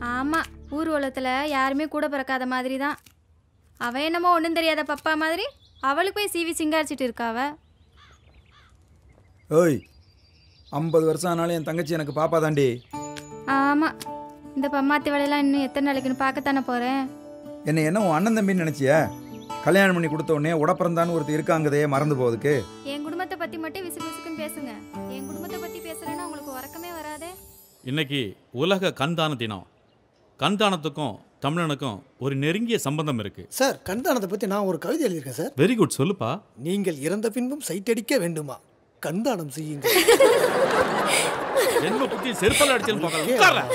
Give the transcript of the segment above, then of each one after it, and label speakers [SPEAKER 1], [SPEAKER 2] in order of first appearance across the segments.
[SPEAKER 1] ஆமாம், ஊர் உலகத்தில் யாருமே கூட பிறக்காத மாதிரி தான். அவன் என்னமோ ஒன்றும் தெரியாத பப்பா மாதிரி அவளுக்கு போய் சிவி சிங்காரிச்சிட்டு இருக்காவ.
[SPEAKER 2] ஓய், 50 வருஷம் ஆனாலும் என் தங்கச்சி எனக்கு பாப்பா தாண்டி.
[SPEAKER 1] ஆமாம், இந்த பம்மாத்தி வேலையெல்லாம் இன்னும் எத்தனை நாளைக்குன்னு பார்க்கத்தானே போகிறேன்.
[SPEAKER 2] என்ன உன் அண்ணன் தம்பின்னு நினச்சியா? கல்யாணம் பண்ணி கொடுத்த உடனே உடப்பிறந்தான்னு ஒருத்தர் இருக்காங்கதையே மறந்து போகுதுக்கு.
[SPEAKER 1] என் குடும்பத்தை பற்றி மட்டும் விசுக்கு விசுக்குன்னு பேசுங்க. என் குடும்பத்தை பற்றி பேசுகிறேன்னா உங்களுக்கு உறக்கமே வராதே.
[SPEAKER 3] இன்னைக்கு உலக கண்தான தினம். கண்தானத்துக்கும் தமிழனுக்கும் ஒரு நெருங்கிய சம்பந்தம் இருக்கு.
[SPEAKER 4] சார், கண்தானத்தை பற்றி நான் ஒரு கவிதை எழுதியிருக்கேன் சார்.
[SPEAKER 3] வெரி குட், சொல்லுப்பா.
[SPEAKER 4] நீங்கள் இறந்த பின்பும் சைட்டடிக்க வேண்டுமா? கண்தானம் செய்யுங்கள்.
[SPEAKER 3] என்ன புத்தி செருப்பால் அடிச்சேன்னு பார்க்கலாம்.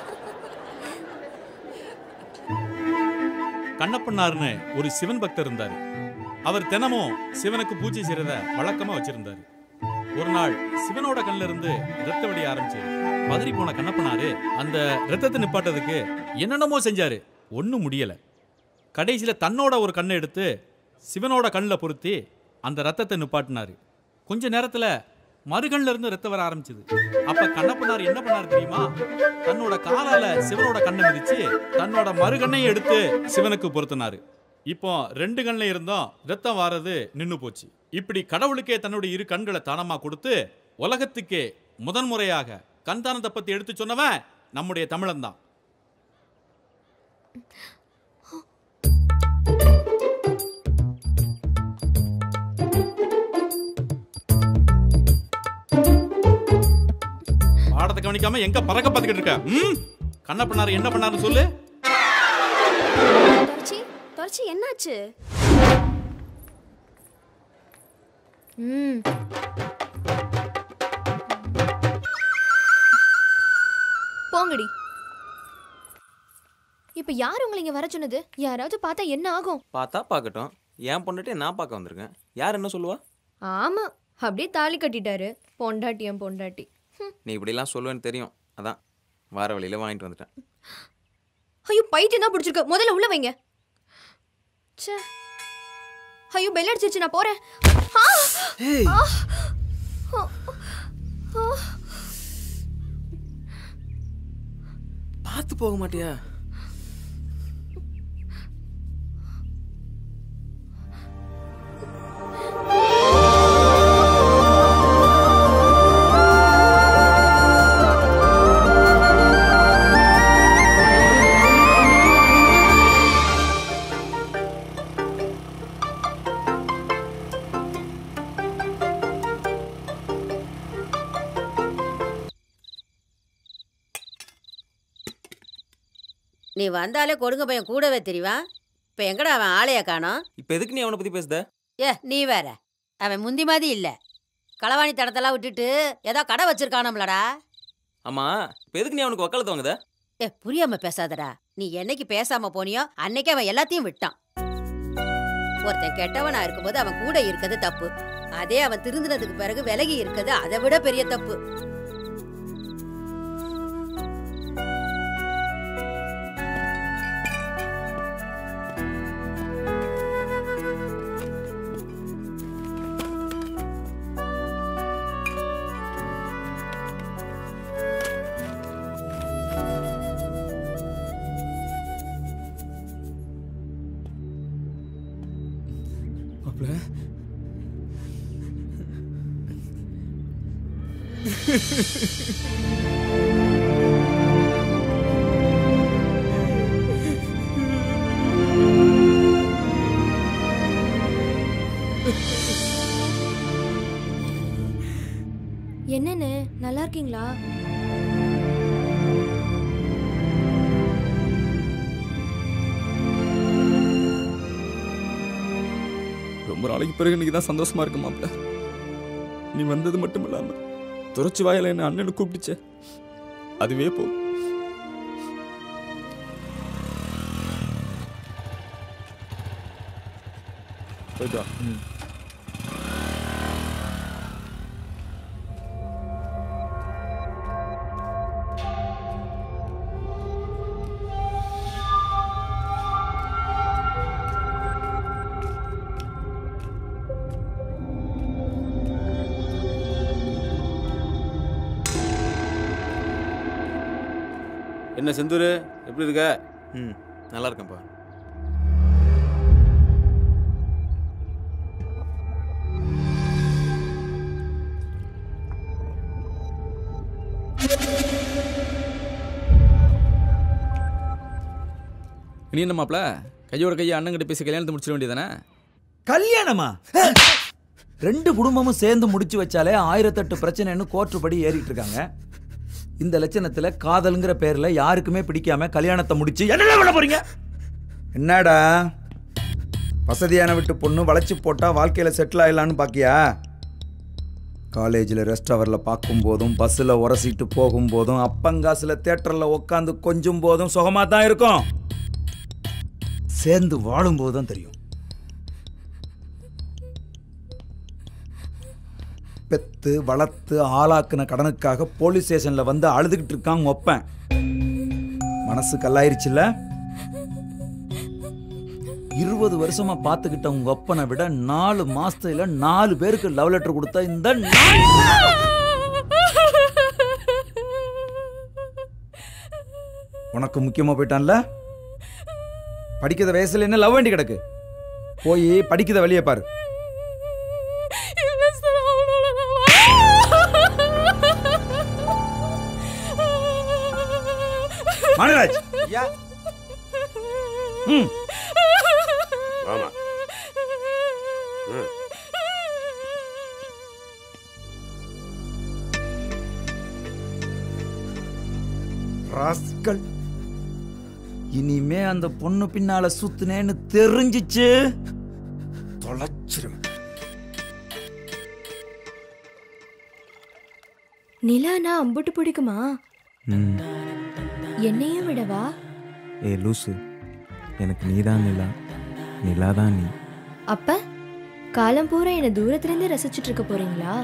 [SPEAKER 3] கண்ணப்பண்ணார்னு ஒரு சிவன் பக்தர் இருந்தாரு. அவர் தினமும் சிவனுக்கு பூஜை செய்யறத வழக்கமா வச்சிருந்தாரு. ஒரு நாள் சிவனோட கண்ணில இருந்து ரத்த வடிய ஆரம்பிச்சது. பதறி போன கண்ணப்பனாரு அந்த ரத்தத்தை நிப்பாட்டதுக்கு என்னென்னமோ செஞ்சாரு. ஒன்னும் முடியல. கடைசியில தன்னோட ஒரு கண்ணை எடுத்து சிவனோட கண்ணில் பொருத்தி அந்த ரத்தத்தை நிப்பாட்டினாரு. கொஞ்ச நேரத்துல மறுகண்ல இருந்து ரத்தம் வர ஆரம்பிச்சது. அப்ப கண்ணப்பனார் என்ன பண்ணாரு தெரியுமா? தன்னோட காலால சிவனோட கண்ணை மிதிச்சு தன்னோட மறுகண்ணையும் எடுத்து சிவனுக்கு பொருத்தினாரு. இப்போ 2 கண்ணில் இருந்தோம் ரத்தம் வாரது நின்னு போச்சு. இப்படி கடவுளுக்கே தன்னுடைய 2 கண்களை தானமா கொடுத்து உலகத்துக்கே முதன்முறையாக கண்தானத்தை பத்தி எடுத்து சொன்னவன் நம்முடைய தமிழன் தான். பாடத்தை கவனிக்காம எங்க பறக்க பார்த்துக்கிட்டு இருக்க? கண்ணப்பனார் என்ன பண்ணாருன்னு சொல்லு.
[SPEAKER 5] தொடர்ச்சி என்னாச்சு? போங்கடி. இப்ப யார் உங்களை இங்க வர சொன்னது? யாராவது பார்த்தா என்ன ஆகும்?
[SPEAKER 6] பார்த்தா பார்க்கட்டும். என் பொண்டாட்டி நான் பார்க்க வந்திருக்கேன். யார் என்ன சொல்லுவா?
[SPEAKER 5] ஆமா, அப்படியே தாலி கட்டிட்டாரு. பொண்டாட்டி என் பொண்டாட்டி.
[SPEAKER 6] நீ இப்படிலாம் சொல்லுவேன்னு தெரியும். அதான் வார வழியில வாங்கிட்டு வந்துட்டேன்.
[SPEAKER 5] ஐயோ, பைத்தியம் தான் பிடிச்சிருக்க. முதல்ல உள்ள வைங்க. ஐயோ, பெல் அடிச்சிருச்சு, நான் போறேன்.
[SPEAKER 6] பார்த்து போக மாட்டியா?
[SPEAKER 7] நீ வந்தாலே கொடுங்க பையன் கூடவே தெரியுவா. இப்போ எங்கடா அவன் ஆளைய காணோம்?
[SPEAKER 6] இப்போ எதுக்கு நீ அவனை பற்றி பேசுத?
[SPEAKER 7] நீ வேற. அவன் முந்தி மாதிரி இல்லை. களவாணி தடத்தெல்லாம் விட்டுட்டு ஏதோ கடை வச்சிருக்கானம்லடா.
[SPEAKER 6] ஆமாம், இப்போ எதுக்கு நீ அவனுக்கு வக்காலத்து வாங்குத?
[SPEAKER 7] புரியாம பேசாதடா. நீ என்னைக்கு பேசாம போனியோ அன்னைக்கு அவன் எல்லாத்தையும் விட்டான். ஒருத்தன் கெட்டவனா இருக்கும்போது அவன் கூட இருக்கிறது தப்பு. அதே அவன் திருந்தினதுக்கு பிறகு விலகி இருக்கிறது அதை விட பெரிய தப்பு.
[SPEAKER 5] என்னன்னு நல்லா இருக்கீங்களா?
[SPEAKER 2] ரொம்ப நாளைக்கு பிறகு இன்னைக்கு தான் சந்தோஷமா இருக்கு மாப்பிள்ள. நீ வந்தது மட்டும் இல்லாம துறைச்சி வாயில என்ன அண்ணனு கூப்பிடுச்ச, அதுவே போதும். போயிட்டு வா.
[SPEAKER 8] என்ன செந்தூர் எப்படி இருக்க?
[SPEAKER 6] ம் நல்லா இருக்கேன்ப்பா.
[SPEAKER 2] நீ என்ன மாப்பிள கையோட கையை அண்ணங்கிட்ட பேசி கல்யாணத்தை முடிச்சிட வேண்டியதானே?
[SPEAKER 9] கல்யாணமா? 2 குடும்பமும் சேர்ந்து முடிச்சு வச்சாலே 1008 பிரச்சனைன்னு கோர்ட்டு படி ஏறிட்டு இருக்காங்க. இந்த லட்சணத்துல காதல்ங்கிற பேர்ல யாருக்குமே பிடிக்காம கல்யாணத்தை முடிச்சு என்ன பண்ண போறீங்க? என்னடா வசதியான விட்டு பொண்ணு வளைச்சு போட்டா வாழ்க்கையில செட்டில் ஆயிடலான்னு பாக்கியா? காலேஜில் ரெஸ்ட் ஹவரில் பார்க்கும்போதும் பஸ்ஸில் உரசிட்டு போகும்போதும் அப்பங்காசில் தேட்டரில் உட்காந்து கொஞ்சம் போதும் சுகமாக தான் இருக்கும். சேர்ந்து வாழும்போது தான் தெரியும். பெத்து வளர்த்து ஆளாக்குன கடனுக்காக போலீஸ் ஸ்டேஷன்ல வந்து அழுதுகிட்டு இருக்காங்க ஒப்பன். மனசு கல்லாயிருச்சுல்ல? 20 வருஷமா பார்த்துக்கிட்ட உங்க ஒப்பனை விட 4 மாசத்துல 4 பேருக்கு லவ் லெட்டர் கொடுத்தா இந்த உனக்கு முக்கியமா போயிட்டான்ல? படிக்கிற வயசுல என்ன லவ் வேண்டி கிடக்கு? போய் படிக்கிற வழியை பாரு. மானராஜ்
[SPEAKER 6] ஐயா
[SPEAKER 8] ஆமா
[SPEAKER 9] ராஸ்கல், இனிமே அந்த பொண்ணு பின்னால சுத்துனேன்னு தெரிஞ்சிச்சு தொலைச்சிரும்.
[SPEAKER 5] நிலானா அம்புட்டு பிடிக்குமா? என்னையும் விடவா?
[SPEAKER 6] ஏ லூசு, எனக்கு நீதான் நிலா, நிலாதான் நீ.
[SPEAKER 5] அப்ப காலம் பூரா என்ன தூரத்துல இருந்து ரசிச்சுட்டு இருக்க போறீங்களா?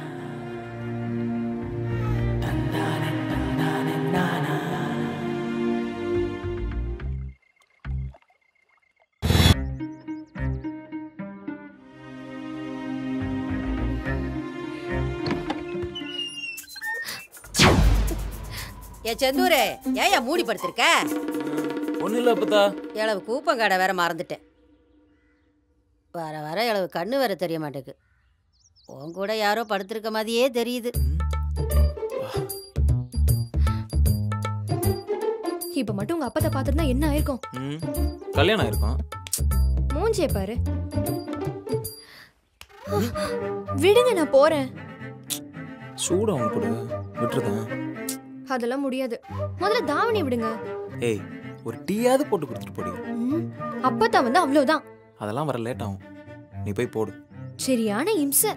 [SPEAKER 7] ஏ செந்தூரே, ஏன் மூடி படுத்திருக்க?
[SPEAKER 6] ஒன்றும் இல்லை அப்பத்தா.
[SPEAKER 7] இளவு கூப்பங்காடை வேற மறந்துட்டேன். வர வர இளவு கண்ணு வேற தெரிய மாட்டேங்குது. உன் கூட யாரோ படுத்திருக்க மாதிரியே தெரியுது.
[SPEAKER 5] இப்ப மட்டும் உங்க அப்பத்தை பார்த்துருந்தா என்ன ஆயிருக்கும்?
[SPEAKER 6] கல்யாணம் ஆயிருக்கும்.
[SPEAKER 5] மூஞ்சிய பாரு. விடுங்க, நான் போறேன்.
[SPEAKER 6] சூட அவனு கொடு, விட்டுருதான்.
[SPEAKER 5] அதெல்லாம் முடியாது. முதல்ல தாவணி விடுங்க.
[SPEAKER 6] ஏய், ஒரு டீயாவது போட்டு கொடுத்துட்டு போடி.
[SPEAKER 5] அப்பதான் வந்து அவ்வளவுதான்.
[SPEAKER 6] அதெல்லாம் வர லேட் ஆகும், நீ போய் போடு.
[SPEAKER 5] சரியான இம்சை.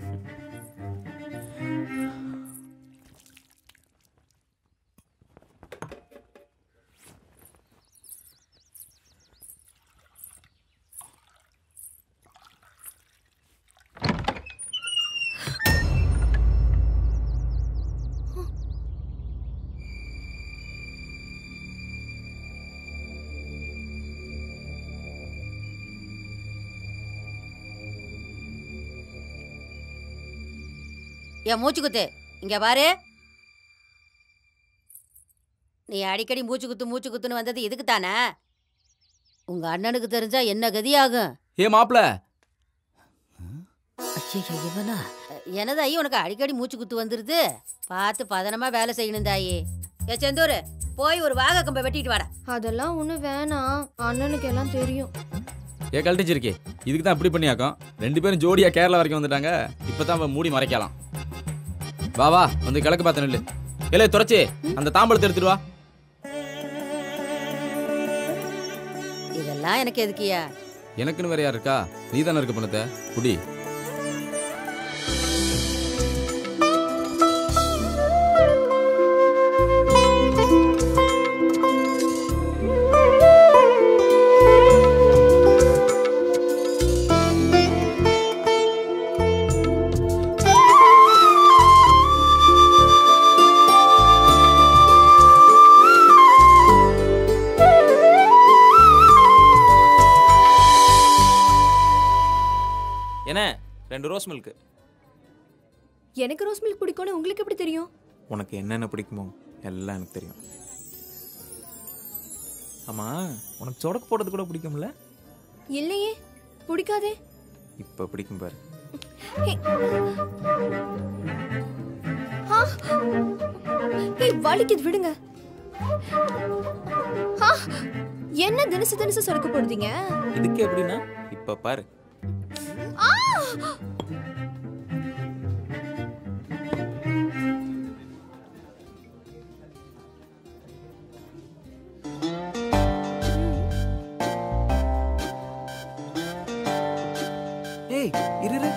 [SPEAKER 7] என் மூச்சு குத்து இங்க பாரு. நீ அடிக்கடி மூச்சு குத்துன்னு வந்தது இதுக்கு தானே? உங்க அண்ணனுக்கு தெரிஞ்சா என்ன கதியாகும்?
[SPEAKER 2] ஏ மாப்பிள,
[SPEAKER 7] இவனா என்னதாயி உனக்கு அடிக்கடி மூச்சு குத்து வந்துருது? பார்த்து பதனமா வேலை செய்யணும் தாயி. ஏ செந்தூர், போய் ஒரு வாகை கம்பை வெட்டிட்டு வாடா.
[SPEAKER 5] அதெல்லாம் ஒண்ணு வேணாம், அண்ணனுக்கு எல்லாம் தெரியும்.
[SPEAKER 2] ஏ கழட்டிச்சிருக்கே, இதுக்கு தான் இப்படி பண்ணியாக்கும். 2 பேரும் ஜோடியா கேரளா வரைக்கும் வந்துட்டாங்க. இப்பதான் மூடி மறைக்கலாம். வா வா, வந்து கிழக்கு பார்த்து நெல்லு. இல்லை துறைச்சி, அந்த தாம்பழத்தை எடுத்துட்டு வா.
[SPEAKER 7] இதெல்லாம் எனக்கு எதுக்கியா?
[SPEAKER 2] எனக்குன்னு வேற யார் இருக்கா? நீ தானே இருக்க பணத்தை குடி.
[SPEAKER 6] என்ன 2 ரோஸ் மில்க்?
[SPEAKER 5] எனக்கு ரோஸ் மில்க் பிடிக்கும்னு உங்களுக்கு எப்படி தெரியும்?
[SPEAKER 6] உனக்கு என்னென்ன பிடிக்குமோ எல்லாம் எனக்கு தெரியும். ஆமா உனக்கு சொடக்கு போடுறது கூட பிடிக்கும்ல?
[SPEAKER 5] இல்லையே, பிடிக்காதே.
[SPEAKER 6] இப்ப பிடிக்கும் பாரு.
[SPEAKER 5] வலிக்குது, விடுங்க. என்ன தினசு தினசு சொடக்கு போடுறீங்க?
[SPEAKER 6] இதுக்கு எப்படின்னா இப்ப பாரு. ஏய் இரு இரு.